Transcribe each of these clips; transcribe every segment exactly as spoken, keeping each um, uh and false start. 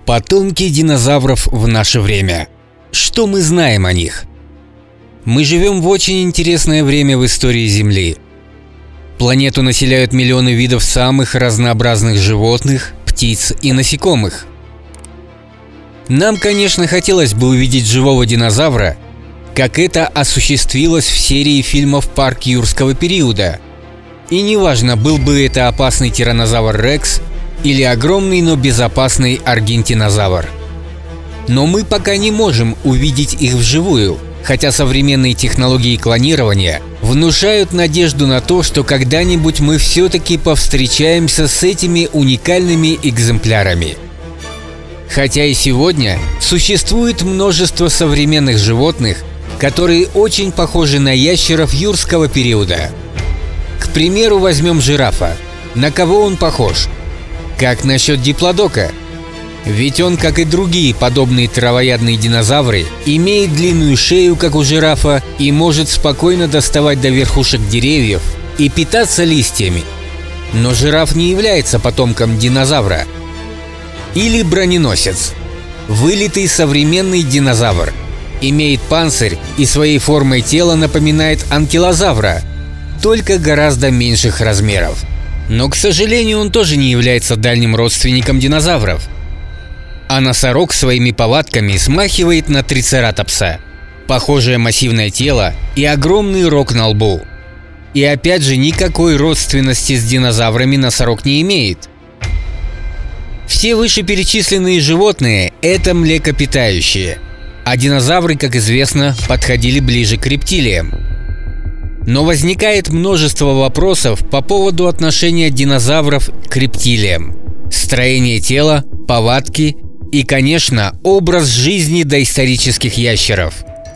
Потомки динозавров в наше время. Что мы знаем о них? Мы живем в очень интересное время в истории Земли. Планету населяют миллионы видов самых разнообразных животных, птиц и насекомых. Нам, конечно, хотелось бы увидеть живого динозавра, как это осуществилось в серии фильмов «Парк юрского периода». И неважно, был бы это опасный тираннозавр Рекс или огромный, но безопасный аргентинозавр. Но мы пока не можем увидеть их вживую, хотя современные технологии клонирования внушают надежду на то, что когда-нибудь мы все-таки повстречаемся с этими уникальными экземплярами. Хотя и сегодня существует множество современных животных, которые очень похожи на ящеров юрского периода. К примеру, возьмем жирафа. На кого он похож? Как насчет диплодока? Ведь он, как и другие подобные травоядные динозавры, имеет длинную шею, как у жирафа, и может спокойно доставать до верхушек деревьев и питаться листьями. Но жираф не является потомком динозавра. Или броненосец. Вылитый современный динозавр. Имеет панцирь и своей формой тела напоминает анкилозавра, только гораздо меньших размеров. Но, к сожалению, он тоже не является дальним родственником динозавров. А носорог своими повадками смахивает на трицератопса. Похожее массивное тело и огромный рог на лбу. И опять же, никакой родственности с динозаврами носорог не имеет. Все вышеперечисленные животные – это млекопитающие, а динозавры, как известно, подходили ближе к рептилиям. Но возникает множество вопросов по поводу отношения динозавров к рептилиям. Строение тела, повадки и, конечно, образ жизни доисторических ящеров.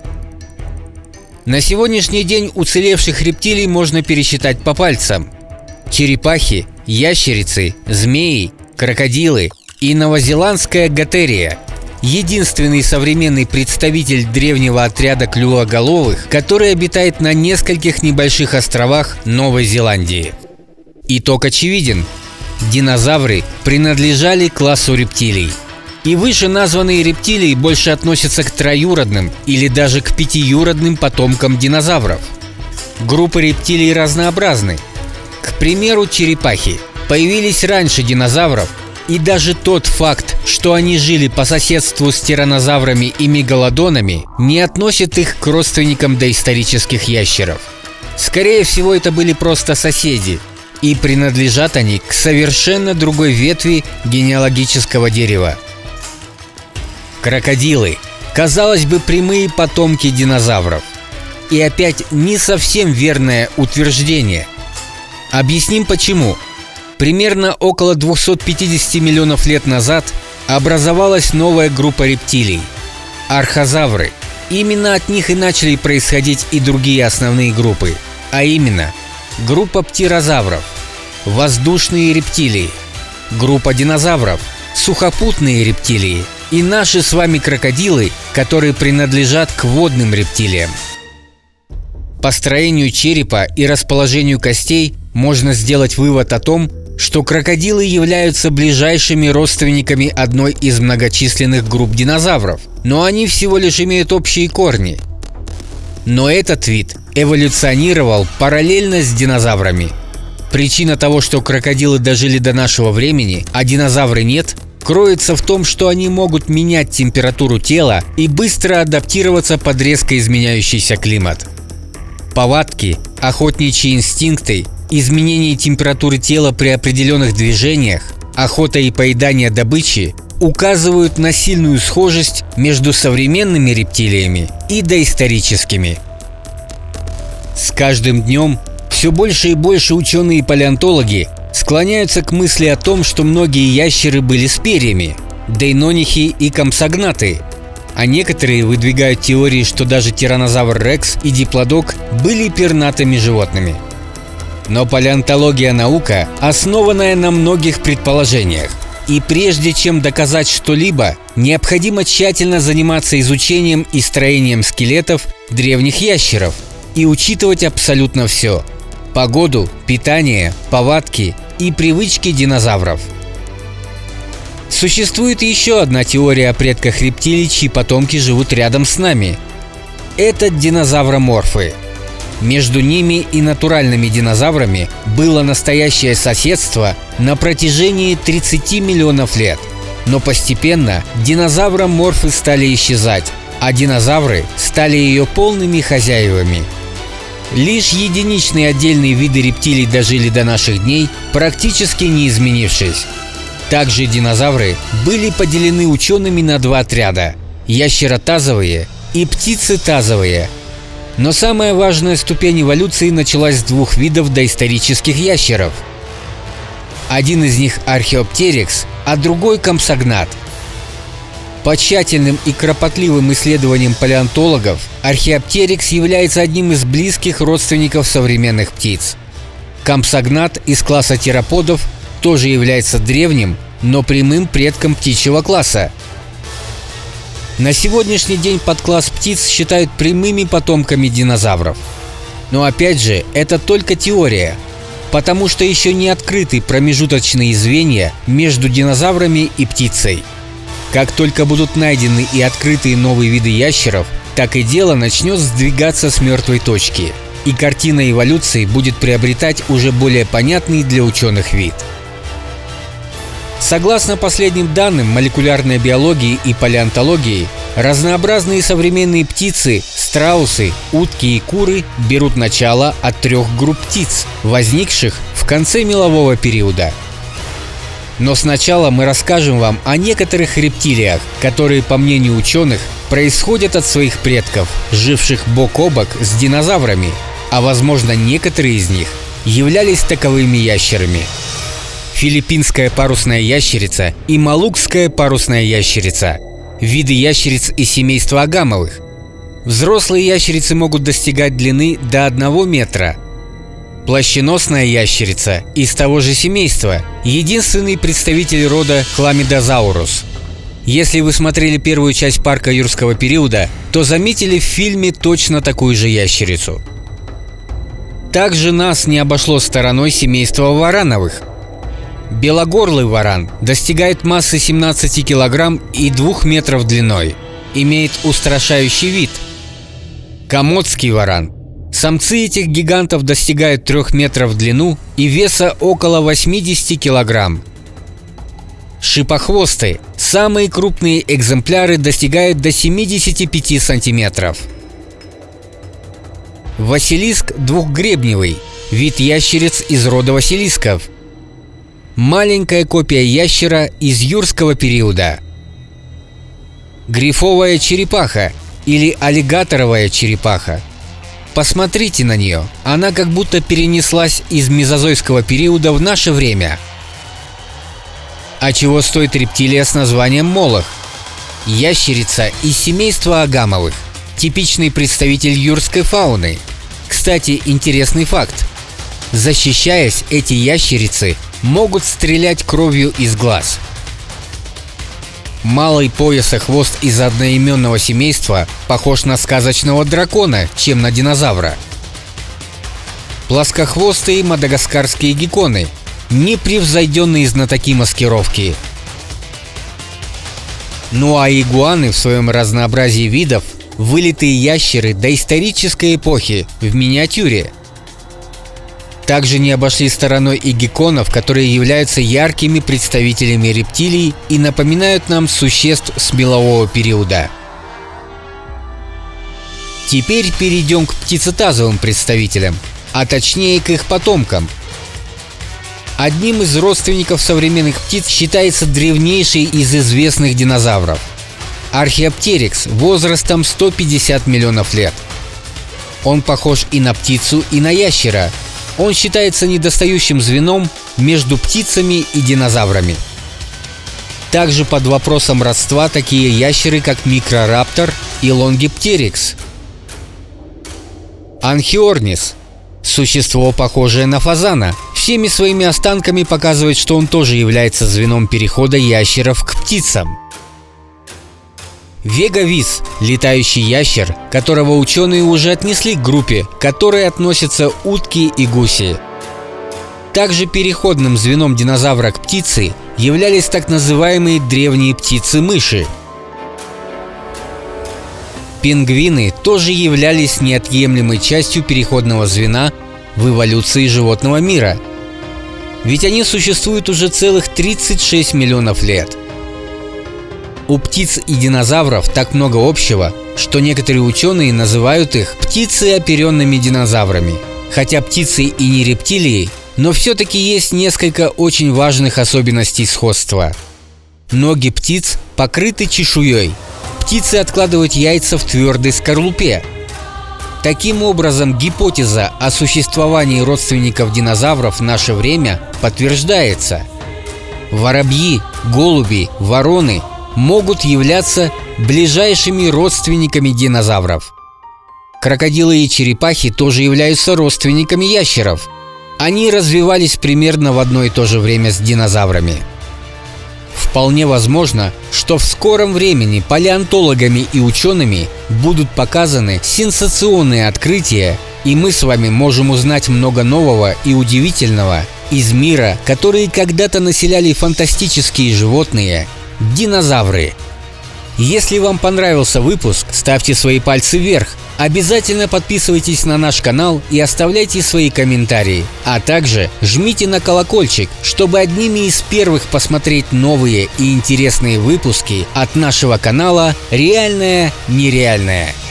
На сегодняшний день уцелевших рептилий можно пересчитать по пальцам. Черепахи, ящерицы, змеи, крокодилы и новозеландская готерия. Единственный современный представитель древнего отряда клювоголовых, который обитает на нескольких небольших островах Новой Зеландии. Итог очевиден. Динозавры принадлежали классу рептилий. И вышеназванные рептилии больше относятся к троюродным или даже к пятиюродным потомкам динозавров. Группы рептилий разнообразны. К примеру, черепахи появились раньше динозавров, и даже тот факт, что они жили по соседству с тираннозаврами и мегалодонами, не относит их к родственникам доисторических ящеров. Скорее всего, это были просто соседи, и принадлежат они к совершенно другой ветви генеалогического дерева. Крокодилы. Казалось бы, прямые потомки динозавров. И опять не совсем верное утверждение. Объясним почему. Примерно около двухсот пятидесяти миллионов лет назад образовалась новая группа рептилий – архозавры. Именно от них и начали происходить и другие основные группы, а именно группа птерозавров, воздушные рептилии, группа динозавров, сухопутные рептилии и наши с вами крокодилы, которые принадлежат к водным рептилиям. По строению черепа и расположению костей можно сделать вывод о том, что крокодилы являются ближайшими родственниками одной из многочисленных групп динозавров, но они всего лишь имеют общие корни. Но этот вид эволюционировал параллельно с динозаврами. Причина того, что крокодилы дожили до нашего времени, а динозавры нет, кроется в том, что они могут менять температуру тела и быстро адаптироваться под резко изменяющийся климат. Повадки, охотничьи инстинкты, изменение температуры тела при определенных движениях, охота и поедание добычи указывают на сильную схожесть между современными рептилиями и доисторическими. С каждым днем все больше и больше ученые и палеонтологи склоняются к мысли о том, что многие ящеры были с перьями – дейнонихи и компсогнаты. А некоторые выдвигают теории, что даже тираннозавр Рекс и диплодок были пернатыми животными. Но палеонтология – наука, основанная на многих предположениях. И прежде чем доказать что-либо, необходимо тщательно заниматься изучением и строением скелетов древних ящеров и учитывать абсолютно все – погоду, питание, повадки и привычки динозавров. Существует еще одна теория о предках рептилий, чьи потомки живут рядом с нами. Это динозавроморфы. Между ними и натуральными динозаврами было настоящее соседство на протяжении тридцати миллионов лет. Но постепенно динозавроморфы стали исчезать, а динозавры стали ее полными хозяевами. Лишь единичные отдельные виды рептилий дожили до наших дней, практически не изменившись. Также динозавры были поделены учеными на два отряда – ящеротазовые и птицетазовые. Но самая важная ступень эволюции началась с двух видов доисторических ящеров. Один из них – археоптерикс, а другой – компсогнат. По тщательным и кропотливым исследованиям палеонтологов, археоптерикс является одним из близких родственников современных птиц. Компсогнат из класса тероподов тоже является древним, но прямым предком птичьего класса. На сегодняшний день подкласс птиц считают прямыми потомками динозавров. Но опять же, это только теория, потому что еще не открыты промежуточные звенья между динозаврами и птицей. Как только будут найдены и открыты новые виды ящеров, так и дело начнет сдвигаться с мертвой точки, и картина эволюции будет приобретать уже более понятный для ученых вид. Согласно последним данным молекулярной биологии и палеонтологии, разнообразные современные птицы, страусы, утки и куры берут начало от трех групп птиц, возникших в конце мелового периода. Но сначала мы расскажем вам о некоторых рептилиях, которые, по мнению ученых, происходят от своих предков, живших бок о бок с динозаврами, а возможно, некоторые из них являлись таковыми ящерами. Филиппинская парусная ящерица и малукская парусная ящерица – виды ящериц из семейства агамовых. Взрослые ящерицы могут достигать длины до одного метра. Плащеносная ящерица из того же семейства – единственный представитель рода Хламидозаурус. Если вы смотрели первую часть парка юрского периода, то заметили в фильме точно такую же ящерицу. Также нас не обошло стороной семейство варановых. Белогорлый варан достигает массы семнадцати килограмм и двух метров длиной, имеет устрашающий вид. Комодский варан. Самцы этих гигантов достигают трёх метров в длину и веса около восьмидесяти килограмм. Шипохвосты. Самые крупные экземпляры достигают до семидесяти пяти сантиметров. Василиск двухгребневый. Вид ящериц из рода василисков. Маленькая копия ящера из юрского периода. Грифовая черепаха или аллигаторовая черепаха. Посмотрите на нее, она как будто перенеслась из мезозойского периода в наше время. А чего стоит рептилия с названием молох? Ящерица из семейства агамовых, типичный представитель юрской фауны. Кстати, интересный факт. Защищаясь, эти ящерицы могут стрелять кровью из глаз. Малый поясохвост из одноименного семейства похож на сказочного дракона, чем на динозавра. Плоскохвостые мадагаскарские гекконы – непревзойденные знатоки маскировки. Ну а игуаны в своем разнообразии видов – вылитые ящеры доисторической эпохи в миниатюре. Также не обошли стороной и гекконов, которые являются яркими представителями рептилий и напоминают нам существ с мелового периода. Теперь перейдем к птицетазовым представителям, а точнее к их потомкам. Одним из родственников современных птиц считается древнейший из известных динозавров – археоптерикс возрастом сто пятьдесят миллионов лет. Он похож и на птицу, и на ящера. Он считается недостающим звеном между птицами и динозаврами. Также под вопросом родства такие ящеры, как микрораптор и лонгиптерикс. Анхиорнис – существо, похожее на фазана, всеми своими останками показывает, что он тоже является звеном перехода ящеров к птицам. Вегавис – летающий ящер, которого ученые уже отнесли к группе, к которой относятся утки и гуси. Также переходным звеном динозавра к птице являлись так называемые древние птицы-мыши. Пингвины тоже являлись неотъемлемой частью переходного звена в эволюции животного мира, ведь они существуют уже целых тридцать шесть миллионов лет. У птиц и динозавров так много общего, что некоторые ученые называют их птицеоперенными динозаврами. Хотя птицы и не рептилии, но все-таки есть несколько очень важных особенностей сходства. Ноги птиц покрыты чешуей. Птицы откладывают яйца в твердой скорлупе. Таким образом, гипотеза о существовании родственников динозавров в наше время подтверждается. Воробьи, голуби, вороны могут являться ближайшими родственниками динозавров. Крокодилы и черепахи тоже являются родственниками ящеров. Они развивались примерно в одно и то же время с динозаврами. Вполне возможно, что в скором времени палеонтологами и учеными будут показаны сенсационные открытия, и мы с вами можем узнать много нового и удивительного из мира, который когда-то населяли фантастические животные – динозавры. Если вам понравился выпуск, ставьте свои пальцы вверх, обязательно подписывайтесь на наш канал и оставляйте свои комментарии, а также жмите на колокольчик, чтобы одними из первых посмотреть новые и интересные выпуски от нашего канала «Реальное нереальное».